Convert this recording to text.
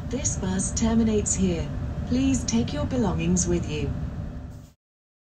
This bus terminates here. Please take your belongings with you.